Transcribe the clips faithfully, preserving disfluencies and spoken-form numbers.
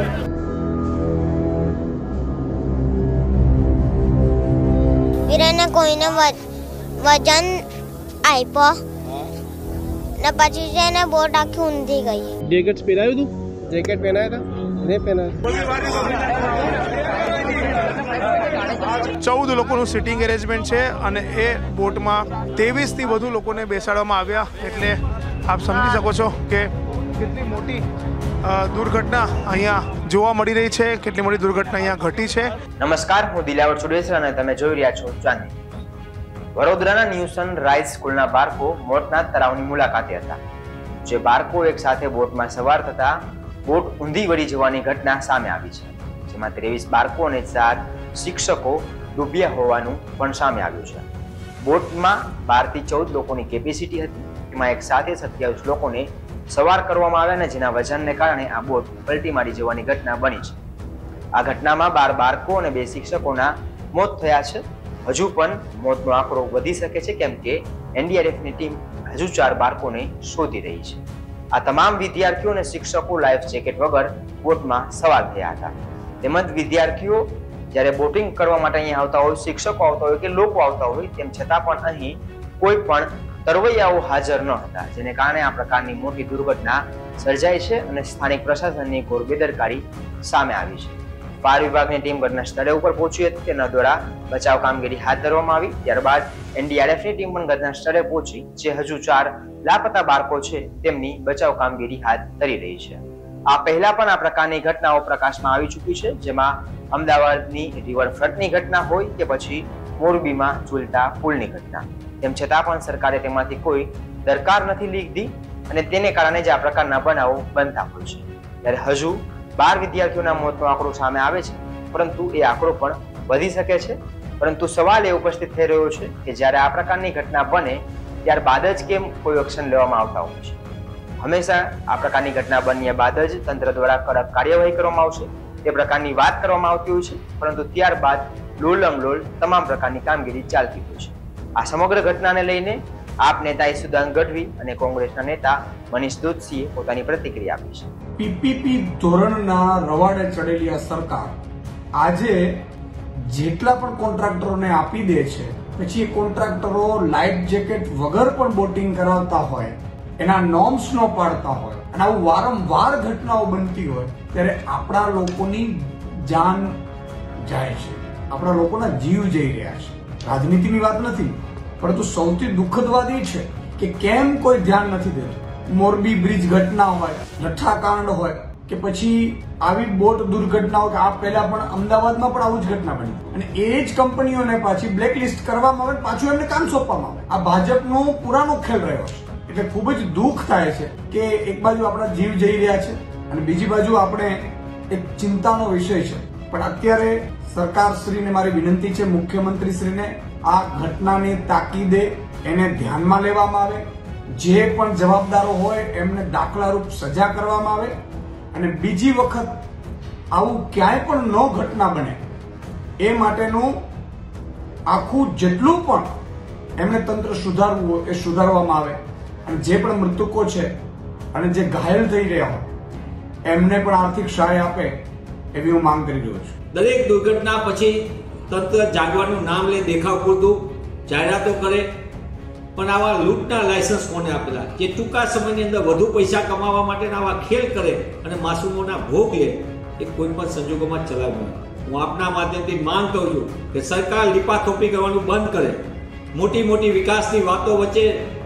વીરાને કોઈને વજન આપ્યો ને પછી છે ને બોટ આખી ઊંધી ગઈ. જેકેટ પહેરાયું તું? જેકેટ પહેરાયા હતા? નહીં પહેરાયું. ચૌદ લોકોનું સિટિંગ એરેન્જમેન્ટ છે અને એ બોટમાં ત્રેવીસ થી વધુ લોકોને બેસાડવામાં આવ્યા. એટલે આપ સમજી શકો છો કે કેટલી મોટી દુર્ઘટના અહીંયા જોવા મળી રહી છે, કેટલી મોટી દુર્ઘટના અહીંયા ઘટી છે. નમસ્કાર, હું દિલાવર ચુડેસરા અને તમે જોઈ રહ્યા છો ચાંદની. વડોદરાના ન્યૂ સનરાઈઝ સ્કૂલના બાળકો મોતના તળાવની મુલાકાતે હતા. જે બાળકો એક સાથે બોટમાં સવાર થતા બોટ ઊંધી વળી જવાની ઘટના સામે આવી છે, જેમાં ત્રેવીસ બાળકો અને ચાર શિક્ષકો ડૂબ્યા હોવાનું પણ સામે આવ્યું છે. બોટમાં બાર થી ચૌદ લોકોની કેપેસિટી હતી, એમાં એક સાથે સત્યાવીસ લોકોને સવાર કરવામાં આવ્યા, જેના વજનને કારણે આ બોટ પલટી મારી જવાની ઘટના બની છે. આ ઘટનામાં બાર બાળકો અને બે શિક્ષકોના મોત થયા છે. હજુ પણ મોતનો આંકડો વધી શકે છે, કેમ કે એનડીઆરએફની ટીમ હજુ ચાર બાળકોને શોધી રહી છે. આ તમામ વિદ્યાર્થીઓ અને શિક્ષકો લાઈફ જેકેટ વગર બોટમાં સવાર થયા હતા. તેમજ વિદ્યાર્થીઓ જ્યારે બોટિંગ કરવા માટે અહીંયા આવતા હોય, શિક્ષકો આવતા હોય કે લોકો આવતા હોય, તેમ છતાં પણ અહીં કોઈ પણ તરવૈયાઓ હાજર ન હતા, જેને કારણે આ પ્રકારની મોટી દુર્ઘટના સર્જાઈ છે અને સ્થાનિક પ્રશાસનની ઘોર બેદરકારી સામે આવી છે. ફાયર વિભાગની ટીમ ઘટના સ્થળે ઉપર પહોંચી હતી, તેના દ્વારા બચાવ કામગીરી હાથ ધરવામાં આવી. ત્યારબાદ એનડીઆરએફની ટીમ પણ ઘટના સ્થળે પહોંચી, જે હજુ ચાર લાપતા બાળકો છે તેમની બચાવ કામગીરી હાથ ધરી રહી છે. આ પહેલા પણ આ પ્રકારની ઘટનાઓ પ્રકાશમાં આવી ચૂકી છે, જેમાં અમદાવાદની રિવરફ્રન્ટની ઘટના હોય કે પછી મોરબીમાં ઝૂલતા પુલની ઘટના. તેમ છતાં પણ સરકારે તેમાંથી કોઈ દરકાર નથી લીધી અને તેને કારણે જ આ પ્રકારના બનાવો બનતા હોય છે. ત્યારે હજુ બાર વિદ્યાર્થીઓના મોતનો આંકડો સામે આવે છે, પરંતુ એ આંકડો પણ વધી શકે છે. પરંતુ સવાલ એ ઉપસ્થિત થઈ રહ્યો છે કે જ્યારે આ પ્રકારની ઘટના બને ત્યારબાદ જ કેમ કોઈ એક્શન લેવામાં આવતા હોય છે. હંમેશા આ પ્રકારની ઘટના બન્યા બાદ જ તંત્ર દ્વારા કડક કાર્યવાહી કરવામાં આવશે તે પ્રકારની વાત કરવામાં આવતી હોય છે, પરંતુ ત્યારબાદ લોલમ લોલ તમામ પ્રકારની કામગીરી ચાલતી હોય છે. આ સમગ્ર ઘટનાને લઈને આપ નેતા ઈસુદાન ગઢવી અને કોંગ્રેસના નેતા મનીષ દોશીએ પોતાની પ્રતિક્રિયા આપી છે. પીપીપી ધોરણના રવાડે ચડેલી આ સરકાર આજે જેટલા પણ કોન્ટ્રાક્ટરોને આપી દે છે, પછી એ કોન્ટ્રાક્ટરો લાઈફ જેકેટ વગર પણ બોટિંગ કરાવતા હોય, એના નોર્મ્સ ન પાડતા હોય અને આવું વારંવાર ઘટનાઓ બનતી હોય, ત્યારે આપણા લોકોની જાન જાય છે, આપણા લોકોના જીવ જઈ રહ્યા છે. રાજનીતિની વાત નથી, પરંતુ સૌથી દુઃખદ વાત એ છે કે કેમ કોઈ ધ્યાન નથી દેતું. મોરબી બ્રિજ ઘટના હોય, લઠ્ઠાકાંડ હોય કે પછી આવી બોટ દુર્ઘટનાઓ, કે આ પહેલા પણ અમદાવાદમાં પણ આવું જ ઘટના બની અને એ જ કંપનીઓને પાછી બ્લેકલિસ્ટ કરવામાં આવે, પાછું એમને કામ સોંપવામાં આવે. આ ભાજપનો પુરાનો ખેલ રહ્યો છે. એટલે ખૂબ જ દુઃખ થાય છે કે એક બાજુ આપણા જીવ જઈ રહ્યા છે અને બીજી બાજુ આપણે એક ચિંતાનો વિષય છે. પણ અત્યારે સરકારશ્રીને મારી વિનંતી છે, મુખ્યમંત્રીશ્રીને આ ઘટનાની તાકીદે એને ધ્યાનમાં લેવામાં આવે, જે પણ જવાબદારો હોય એમને દાખલારૂપ સજા કરવામાં આવે અને બીજી વખત આવું ક્યાંય પણ ન ઘટના બને એ માટેનું આખું જેટલું પણ એમને તંત્ર સુધારવું હોય એ સુધારવામાં આવે અને જે પણ મૃતકો છે અને જે ઘાયલ થઈ રહ્યા હોય એમને પણ આર્થિક સહાય આપે એવી હું માંગ કરી રહ્યો છું. દરેક દુર્ઘટના પછી તંત્ર જાગવાનું નામ લે, દેખાવ પૂરતું જાહેરાતો કરે, પણ આવા લૂંટના લાયસન્સ કોને આપેલા, જે ટૂંકા સમયની અંદર વધુ પૈસા કમાવા માટેના આવા ખેલ કરે અને માસૂમોના ભોગ લે, એ કોઈ પણ સંજોગોમાં ચલાવ્યું. હું આપના માધ્યમથી માંગ કરું છું કે સરકાર લીપાથોપી કરવાનું બંધ કરે. મોટી મોટી વિકાસની વાતો વચ્ચે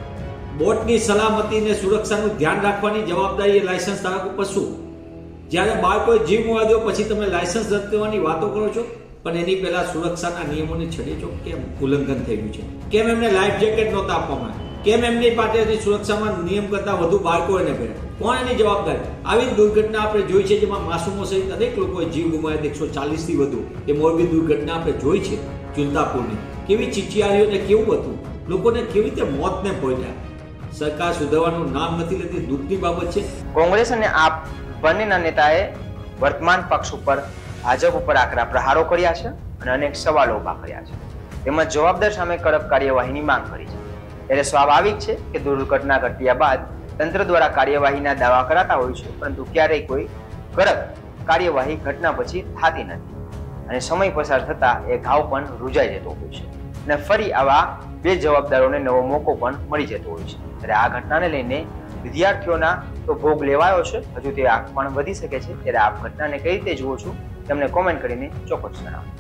બોટની સલામતી અને સુરક્ષાનું ધ્યાન રાખવાની જવાબદારી એ લાયસન્સ ધારક ઉપર શું? જ્યારે બાળકોએ જીવ ગુમાવી દો પછી તમે લાયસન્સ રદ કરવાની વાતો કરો છો, પણ એની પહેલા સુરક્ષાના નિયમોની છડી છો કેમ ઉલ્લંઘન થઈ ગયું છે? કેમ એમને લાઈફ જેકેટ નહોતા આપવામાં? કેમ એમની પાસેથી સુરક્ષામાં નિયમ કરતા વધુ બાળકો એને ભર્યા? કોણ એની જવાબદારી? આવી દુર્ઘટના આપણે જોઈ છે, જેમાં માસૂમો સહિત અનેક લોકોએ જીવ ગુમાવ્યા, એકસો ચાલીસ થી વધુ. એ મોરબી દુર્ઘટના આપણે જોઈ છે, ઝૂલતા પુલની. કેવી ચીચિયારીઓને કેવું હતું, લોકોને કેવી રીતે મોતને પહોંચ્યા. સરકાર સુધારવાનું નામ નથી લેતી, દુઃખની બાબત છે. કોંગ્રેસ અને આપ બંનેના નેતાએ વર્તમાન પક્ષ ઉપર, ભાજપ ઉપર આકરા પ્રહારો કર્યા છે અને અનેક સવાલો ઉભા કર્યા છે. તેમજ જવાબદાર સામે કડક કાર્યવાહીની માંગ કરી છે. ત્યારે સ્વાભાવિક છે કે દુર્ઘટના ઘટ્યા બાદ તંત્ર દ્વારા કાર્યવાહીના દાવા કરાતા હોય છે, પરંતુ ક્યારેય કોઈ કડક કાર્યવાહી ઘટના પછી થતી નથી અને સમય પસાર થતા એ ઘાવ પણ રૂજાઈ જતો હોય છે અને ફરી આવા બે જવાબદારોને નવો મોકો પણ મળી જતો હોય છે. ત્યારે આ ઘટનાને લઈને વિદ્યાર્થીઓના તો ભોગ લેવાયો છે, હજુ તે આંખ પણ વધી શકે છે. ત્યારે આ ઘટનાને કઈ રીતે જુઓ છો તેમને કોમેન્ટ કરીને ચોક્કસ જણાવો.